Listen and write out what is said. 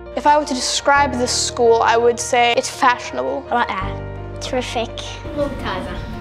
If I were to describe this school, I would say it's fashionable. I like that. Terrific. Multitasing.